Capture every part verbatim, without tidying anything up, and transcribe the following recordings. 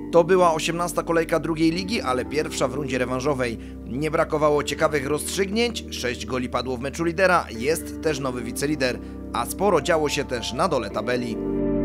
To była osiemnasta kolejka drugiej ligi, ale pierwsza w rundzie rewanżowej. Nie brakowało ciekawych rozstrzygnięć, sześć goli padło w meczu lidera, jest też nowy wicelider, a sporo działo się też na dole tabeli.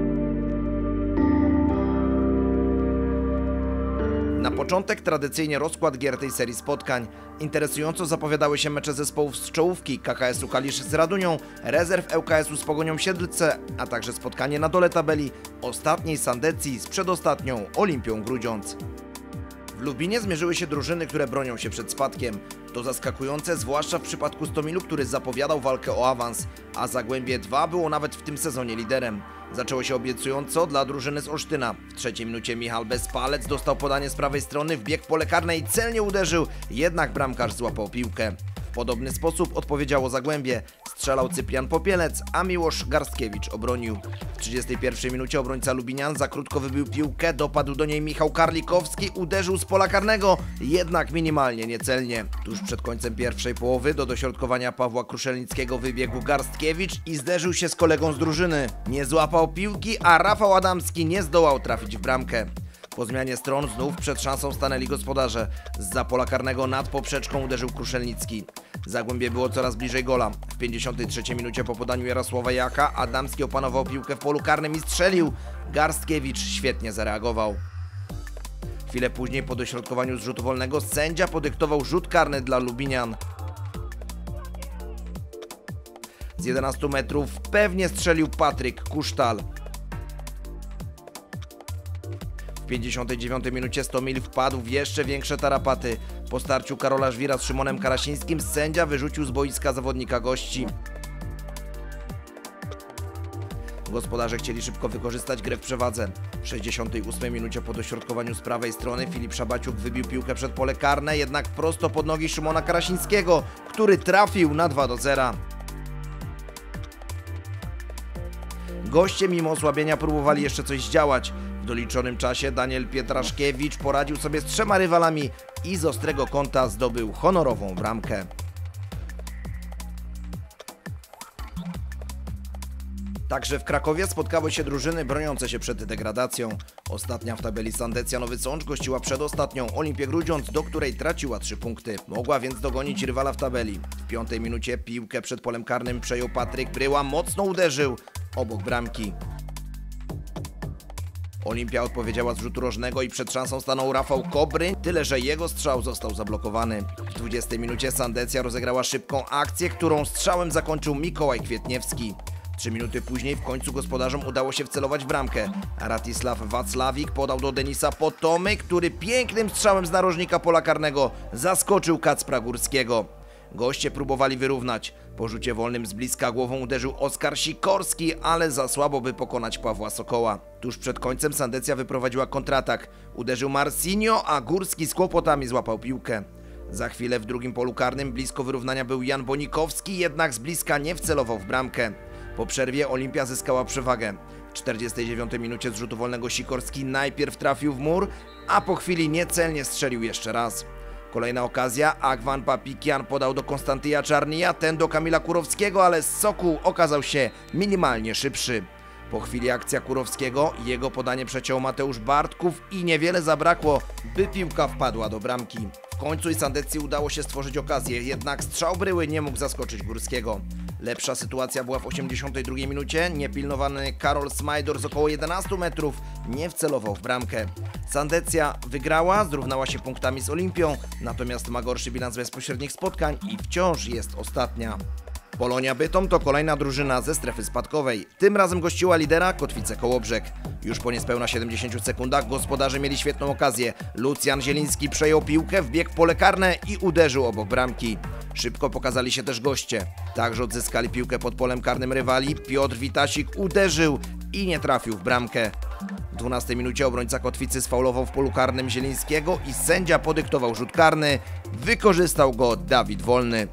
Na początek tradycyjnie rozkład gier tej serii spotkań. Interesująco zapowiadały się mecze zespołów z czołówki K K S u Kalisz z Radunią, rezerw L K S u z Pogonią Siedlce, a także spotkanie na dole tabeli ostatniej Sandecji z przedostatnią Olimpią Grudziądz. W Lubinie zmierzyły się drużyny, które bronią się przed spadkiem. To zaskakujące, zwłaszcza w przypadku Stomilu, który zapowiadał walkę o awans, a Zagłębie dwa było nawet w tym sezonie liderem. Zaczęło się obiecująco dla drużyny z Olsztyna. W trzeciej minucie Michał Bezpalec dostał podanie z prawej strony, wbiegł w pole karne i celnie uderzył, jednak bramkarz złapał piłkę. W podobny sposób odpowiedziało Zagłębie. Strzelał Cyprian Popielec, a Miłosz Garstkiewicz obronił. W trzydziestej pierwszej minucie obrońca Lubinian za krótko wybił piłkę, dopadł do niej Michał Karlikowski, uderzył z pola karnego, jednak minimalnie niecelnie. Tuż przed końcem pierwszej połowy do dośrodkowania Pawła Kruszelnickiego wybiegł Garstkiewicz i zderzył się z kolegą z drużyny. Nie złapał piłki, a Rafał Adamski nie zdołał trafić w bramkę. Po zmianie stron znów przed szansą stanęli gospodarze. Zza pola karnego nad poprzeczką uderzył Kruszelnicki. Zagłębie było coraz bliżej gola. W pięćdziesiątej trzeciej minucie po podaniu Jarosława Jaka Adamski opanował piłkę w polu karnym i strzelił. Garstkiewicz świetnie zareagował. Chwilę później po dośrodkowaniu z rzutu wolnego sędzia podyktował rzut karny dla Lubinian. Z jedenastu metrów pewnie strzelił Patryk Kusztal. W pięćdziesiątej dziewiątej minucie Stomil wpadł w jeszcze większe tarapaty. Po starciu Karola Żwira z Szymonem Karasińskim sędzia wyrzucił z boiska zawodnika gości. Gospodarze chcieli szybko wykorzystać grę w przewadze. W sześćdziesiątej ósmej minucie po dośrodkowaniu z prawej strony Filip Szabaciuk wybił piłkę przed pole karne, jednak prosto pod nogi Szymona Karasińskiego, który trafił na dwa do zera. Goście mimo osłabienia próbowali jeszcze coś zdziałać. W doliczonym czasie Daniel Pietraszkiewicz poradził sobie z trzema rywalami i z ostrego kąta zdobył honorową bramkę. Także w Krakowie spotkały się drużyny broniące się przed degradacją. Ostatnia w tabeli Sandecja Nowy Sącz gościła przedostatnią Olimpię Grudziądz, do której traciła trzy punkty. Mogła więc dogonić rywala w tabeli. W piątej minucie piłkę przed polem karnym przejął Patryk Bryła, mocno uderzył obok bramki. Olimpia odpowiedziała z rzutu rożnego i przed szansą stanął Rafał Kobry, tyle że jego strzał został zablokowany. W dwudziestej minucie Sandecja rozegrała szybką akcję, którą strzałem zakończył Mikołaj Kwietniewski. Trzy minuty później w końcu gospodarzom udało się wcelować w bramkę. Ratisław Wacławik podał do Denisa Potomy, który pięknym strzałem z narożnika pola karnego zaskoczył Kacpra Górskiego. Goście próbowali wyrównać. Po rzucie wolnym z bliska głową uderzył Oskar Sikorski, ale za słabo, by pokonać Pawła Sokoła. Tuż przed końcem Sandecja wyprowadziła kontratak. Uderzył Marcinio, a Górski z kłopotami złapał piłkę. Za chwilę w drugim polu karnym blisko wyrównania był Jan Bonikowski, jednak z bliska nie wcelował w bramkę. Po przerwie Olimpia zyskała przewagę. W czterdziestej dziewiątej minucie z rzutu wolnego Sikorski najpierw trafił w mur, a po chwili niecelnie strzelił jeszcze raz. Kolejna okazja, Agwan Papikian podał do Konstantyja Czarnija, ten do Kamila Kurowskiego, ale Sokół okazał się minimalnie szybszy. Po chwili akcja Kurowskiego, jego podanie przeciął Mateusz Bartków i niewiele zabrakło, by piłka wpadła do bramki. W końcu i Sandecji udało się stworzyć okazję, jednak strzał Bryły nie mógł zaskoczyć Górskiego. Lepsza sytuacja była w osiemdziesiątej drugiej minucie, niepilnowany Karol Smajdor z około jedenastu metrów nie wcelował w bramkę. Sandecja wygrała, zrównała się punktami z Olimpią, natomiast ma gorszy bilans bezpośrednich spotkań i wciąż jest ostatnia. Polonia Bytom to kolejna drużyna ze strefy spadkowej. Tym razem gościła lidera Kotwice Kołobrzeg. Już po niespełna siedemdziesięciu sekundach gospodarze mieli świetną okazję. Lucjan Zieliński przejął piłkę, wbiegł w pole karne i uderzył obok bramki. Szybko pokazali się też goście. Także odzyskali piłkę pod polem karnym rywali. Piotr Witasik uderzył i nie trafił w bramkę. W dwunastej minucie obrońca Kotwicy sfaulował w polu karnym Zielińskiego i sędzia podyktował rzut karny. Wykorzystał go Dawid Wolny.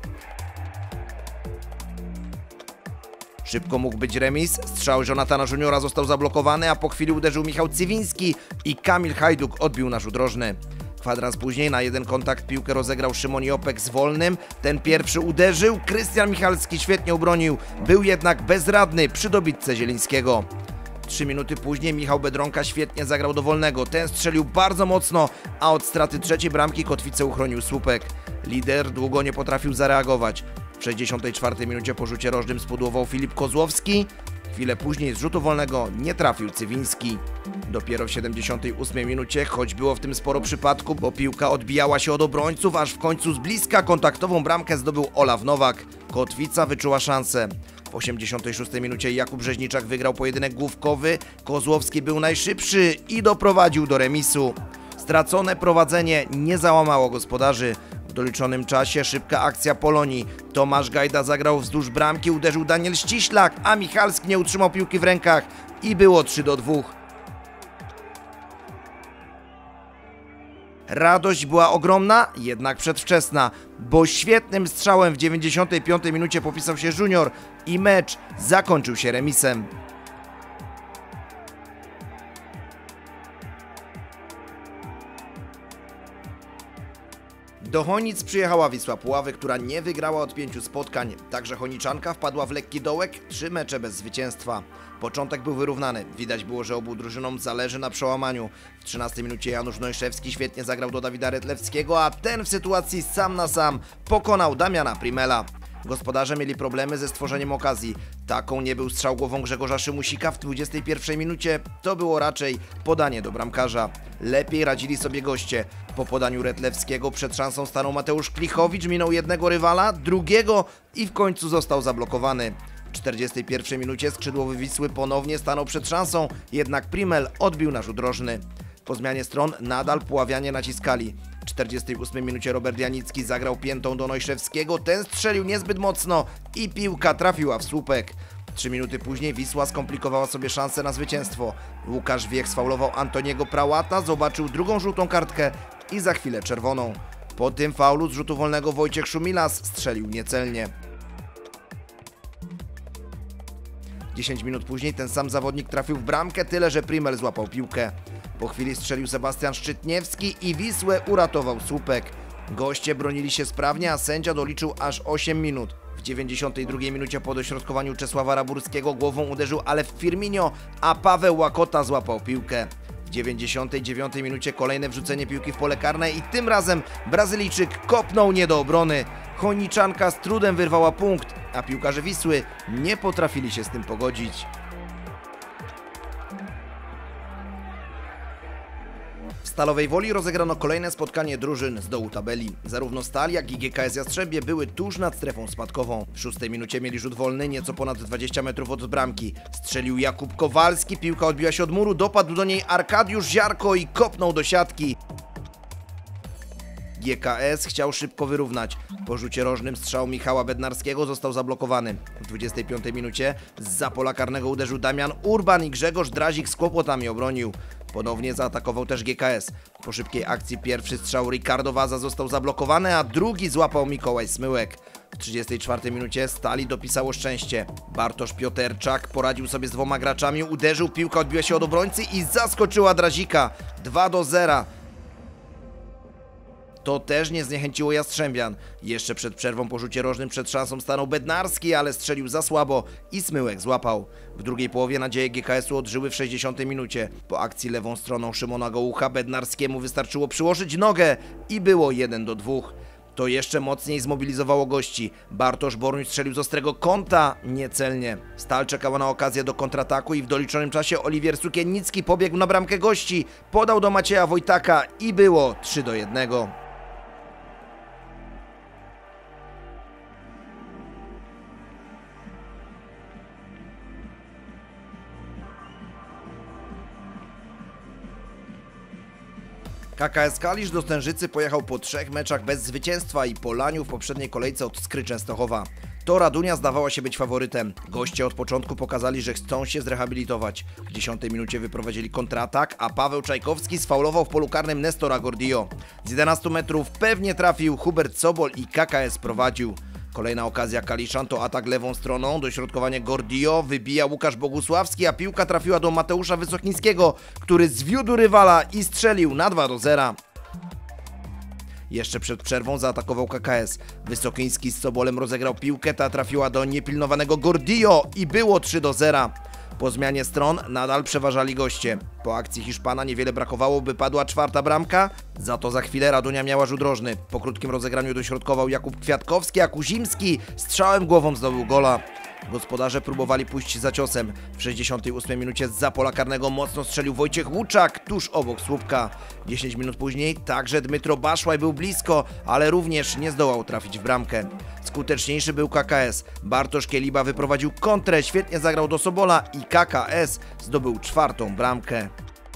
Szybko mógł być remis, strzał Jonathana Juniora został zablokowany, a po chwili uderzył Michał Cywiński i Kamil Hajduk odbił na rzut rożny. Kwadrans później na jeden kontakt piłkę rozegrał Szymon Jopek z Wolnym, ten pierwszy uderzył, Krystian Michalski świetnie obronił, był jednak bezradny przy dobitce Zielińskiego. Trzy minuty później Michał Biedronka świetnie zagrał do Wolnego. Ten strzelił bardzo mocno, a od straty trzeciej bramki Kotwicę uchronił słupek. Lider długo nie potrafił zareagować. W sześćdziesiątej czwartej minucie po rzucie rożnym spudłował Filip Kozłowski. Chwilę później z rzutu wolnego nie trafił Cywiński. Dopiero w siedemdziesiątej ósmej minucie, choć było w tym sporo przypadku, bo piłka odbijała się od obrońców, aż w końcu z bliska kontaktową bramkę zdobył Olaf Nowak. Kotwica wyczuła szansę. W osiemdziesiątej szóstej minucie Jakub Rzeźniczak wygrał pojedynek główkowy, Kozłowski był najszybszy i doprowadził do remisu. Stracone prowadzenie nie załamało gospodarzy. W doliczonym czasie szybka akcja Polonii. Tomasz Gajda zagrał wzdłuż bramki, uderzył Daniel Ściślak, a Michalski nie utrzymał piłki w rękach i było trzy do dwóch. Radość była ogromna, jednak przedwczesna, bo świetnym strzałem w dziewięćdziesiątej piątej minucie popisał się Junior i mecz zakończył się remisem. Do Chonic przyjechała Wisła Puławy, która nie wygrała od pięciu spotkań. Także Choniczanka wpadła w lekki dołek, trzy mecze bez zwycięstwa. Początek był wyrównany. Widać było, że obu drużynom zależy na przełamaniu. W trzynastej minucie Janusz Nojszewski świetnie zagrał do Dawida Redlewskiego, a ten w sytuacji sam na sam pokonał Damiana Primela. Gospodarze mieli problemy ze stworzeniem okazji. Taką nie był strzał głową Grzegorza Szymusika w dwudziestej pierwszej minucie. To było raczej podanie do bramkarza. Lepiej radzili sobie goście. Po podaniu Redlewskiego przed szansą stanął Mateusz Klichowicz, minął jednego rywala, drugiego i w końcu został zablokowany. W czterdziestej pierwszej minucie skrzydłowy Wisły ponownie stanął przed szansą, jednak Primel odbił na rzut rożny. Po zmianie stron nadal puławianie naciskali. W czterdziestej ósmej minucie Robert Janicki zagrał piętą do Nojszewskiego, ten strzelił niezbyt mocno i piłka trafiła w słupek. Trzy minuty później Wisła skomplikowała sobie szansę na zwycięstwo. Łukasz Wiech sfaulował Antoniego Prałata, zobaczył drugą żółtą kartkę i za chwilę czerwoną. Po tym faulu z rzutu wolnego Wojciech Szumilas strzelił niecelnie. dziesięć minut później ten sam zawodnik trafił w bramkę, tyle że Primel złapał piłkę. Po chwili strzelił Sebastian Szczytniewski i Wisłę uratował słupek. Goście bronili się sprawnie, a sędzia doliczył aż osiem minut. W dziewięćdziesiątej drugiej minucie po dośrodkowaniu Czesława Raburskiego głową uderzył Alef Firmino, a Paweł Łakota złapał piłkę. W dziewięćdziesiątej dziewiątej minucie kolejne wrzucenie piłki w pole karne i tym razem Brazylijczyk kopnął nie do obrony. Choniczanka z trudem wyrwała punkt, a piłkarze Wisły nie potrafili się z tym pogodzić. W Stalowej Woli rozegrano kolejne spotkanie drużyn z dołu tabeli. Zarówno Stal, jak i G K S Jastrzębie były tuż nad strefą spadkową. W szóstej minucie mieli rzut wolny, nieco ponad dwadzieścia metrów od bramki. Strzelił Jakub Kowalski, piłka odbiła się od muru, dopadł do niej Arkadiusz Ziarko i kopnął do siatki. G K S chciał szybko wyrównać. Po rzucie rożnym strzał Michała Bednarskiego został zablokowany. W dwudziestej piątej minucie zza pola karnego uderzył Damian Urban i Grzegorz Drazik z kłopotami obronił. Ponownie zaatakował też G K S. Po szybkiej akcji pierwszy strzał Ricardo Waza został zablokowany, a drugi złapał Mikołaj Smyłek. W trzydziestej czwartej minucie Stali dopisało szczęście. Bartosz Pioterczak poradził sobie z dwoma graczami, uderzył, piłka odbiła się od obrońcy i zaskoczyła Drazika. dwa do zera. To też nie zniechęciło Jastrzębian. Jeszcze przed przerwą po rzucie rożnym przed szansą stanął Bednarski, ale strzelił za słabo i Smyłek złapał. W drugiej połowie nadzieje G K S-u odżyły w sześćdziesiątej minucie. Po akcji lewą stroną Szymona Gołucha Bednarskiemu wystarczyło przyłożyć nogę i było jeden do dwóch. To jeszcze mocniej zmobilizowało gości. Bartosz Boruń strzelił z ostrego kąta, niecelnie. Stal czekała na okazję do kontrataku i w doliczonym czasie Oliwier Sukiennicki pobiegł na bramkę gości, podał do Macieja Wojtaka i było trzy do jednego. K K S Kalisz do Stężycy pojechał po trzech meczach bez zwycięstwa i po laniu w poprzedniej kolejce od Skry Częstochowa. To Radunia zdawała się być faworytem. Goście od początku pokazali, że chcą się zrehabilitować. W dziesiątej minucie wyprowadzili kontratak, a Paweł Czajkowski sfaulował w polu karnym Nestora Gordio. Z jedenastu metrów pewnie trafił Hubert Sobol i K K S prowadził. Kolejna okazja Kaliszan to atak lewą stroną, dośrodkowanie Gordio, wybija Łukasz Bogusławski, a piłka trafiła do Mateusza Wysokińskiego, który zwiódł rywala i strzelił na dwa do zera. Jeszcze przed przerwą zaatakował K K S. Wysokiński z Sobolem rozegrał piłkę, ta trafiła do niepilnowanego Gordio i było trzy do zera. Po zmianie stron nadal przeważali goście. Po akcji Hiszpana niewiele brakowało, by padła czwarta bramka, za to za chwilę Radunia miała rzut rożny. Po krótkim rozegraniu dośrodkował Jakub Kwiatkowski, a Kuzimski strzałem głową zdobył gola. Gospodarze próbowali pójść za ciosem. W sześćdziesiątej ósmej minucie zza pola karnego mocno strzelił Wojciech Łuczak tuż obok słupka. dziesięć minut później także Dmytro Baszłaj był blisko, ale również nie zdołał trafić w bramkę. Skuteczniejszy był K K S. Bartosz Kieliba wyprowadził kontrę, świetnie zagrał do Sobola i K K S zdobył czwartą bramkę.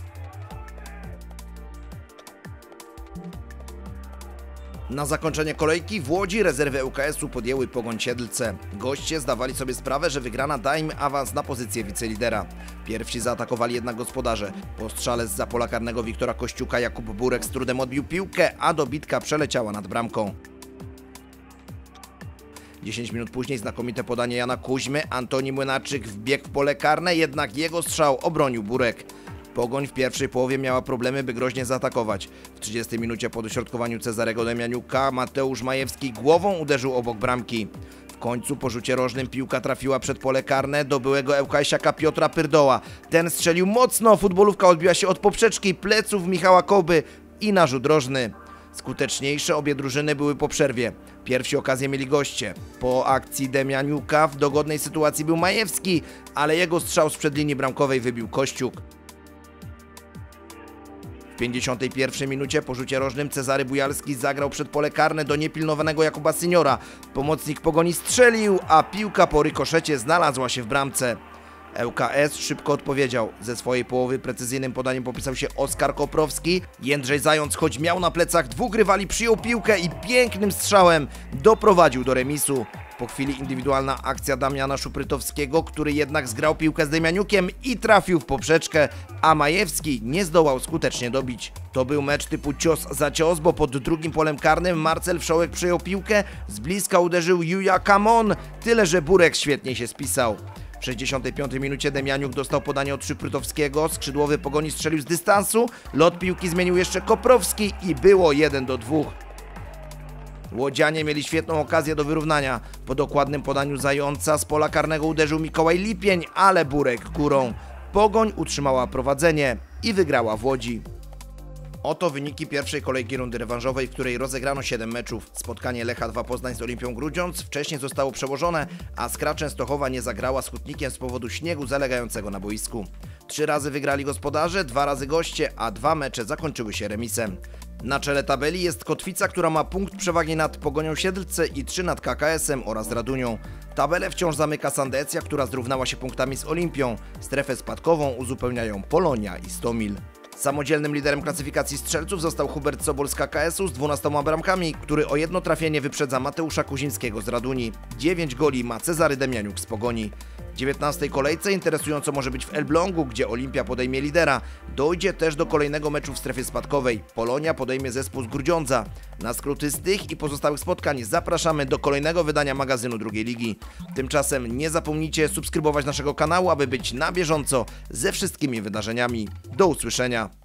Na zakończenie kolejki w Łodzi rezerwy L K S-u podjęły Pogoń Siedlce. Goście zdawali sobie sprawę, że wygrana da im awans na pozycję wicelidera. Pierwsi zaatakowali jednak gospodarze. Po strzale zza pola karnego Wiktora Kościuka Jakub Burek z trudem odbił piłkę, a dobitka przeleciała nad bramką. dziesięć minut później znakomite podanie Jana Kuźmy, Antoni Młynarczyk wbiegł w pole karne, jednak jego strzał obronił Burek. Pogoń w pierwszej połowie miała problemy, by groźnie zaatakować. W trzydziestej minucie po dośrodkowaniu Cezarego Demianiuka Mateusz Majewski głową uderzył obok bramki. W końcu po rzucie rożnym piłka trafiła przed pole karne do byłego ŁKS-iaka Piotra Pyrdoła. Ten strzelił mocno, futbolówka odbiła się od poprzeczki pleców Michała Kołby i na rzut rożny. Skuteczniejsze obie drużyny były po przerwie. Pierwsi okazję mieli goście. Po akcji Demianiuka w dogodnej sytuacji był Majewski, ale jego strzał sprzed linii bramkowej wybił Kościuk. W pięćdziesiątej pierwszej minucie po rzucie rożnym Cezary Bujalski zagrał przed pole karne do niepilnowanego Jakuba Seniora. Pomocnik Pogoni strzelił, a piłka po rykoszecie znalazła się w bramce. L K S szybko odpowiedział. Ze swojej połowy precyzyjnym podaniem popisał się Oskar Koprowski. Jędrzej Zając, choć miał na plecach dwóch rywali, przyjął piłkę i pięknym strzałem doprowadził do remisu. Po chwili indywidualna akcja Damiana Szuprytowskiego, który jednak zgrał piłkę z Demianiukiem i trafił w poprzeczkę, a Majewski nie zdołał skutecznie dobić. To był mecz typu cios za cios, bo pod drugim polem karnym Marcel Wszołek przejął piłkę, z bliska uderzył Juja Kamon, tyle że Burek świetnie się spisał. W sześćdziesiątej piątej minucie Demianiuk dostał podanie od Szuprytowskiego, skrzydłowy Pogoni strzelił z dystansu, lot piłki zmienił jeszcze Koprowski i było jeden do dwóch. Łodzianie mieli świetną okazję do wyrównania. Po dokładnym podaniu Zająca z pola karnego uderzył Mikołaj Lipień, ale Burek górą. Pogoń utrzymała prowadzenie i wygrała w Łodzi. Oto wyniki pierwszej kolejki rundy rewanżowej, w której rozegrano siedem meczów. Spotkanie Lecha dwa Poznań z Olimpią Grudziądz wcześniej zostało przełożone, a Skra Częstochowa nie zagrała z Hutnikiem z powodu śniegu zalegającego na boisku. Trzy razy wygrali gospodarze, dwa razy goście, a dwa mecze zakończyły się remisem. Na czele tabeli jest Kotwica, która ma punkt przewagi nad Pogonią Siedlce i trzy nad K K S-em oraz Radunią. Tabelę wciąż zamyka Sandecja, która zrównała się punktami z Olimpią. Strefę spadkową uzupełniają Polonia i Stomil. Samodzielnym liderem klasyfikacji strzelców został Hubert Sobol z K K S-u z dwunastoma bramkami, który o jedno trafienie wyprzedza Mateusza Kuzimskiego z Raduni. dziewięć goli ma Cezary Demianiuk z Pogoni. W dziewiętnastej kolejce interesująco może być w Elblągu, gdzie Olimpia podejmie lidera. Dojdzie też do kolejnego meczu w strefie spadkowej. Polonia podejmie zespół z Grudziądza. Na skróty z tych i pozostałych spotkań zapraszamy do kolejnego wydania magazynu drugiej ligi. Tymczasem nie zapomnijcie subskrybować naszego kanału, aby być na bieżąco ze wszystkimi wydarzeniami. Do usłyszenia.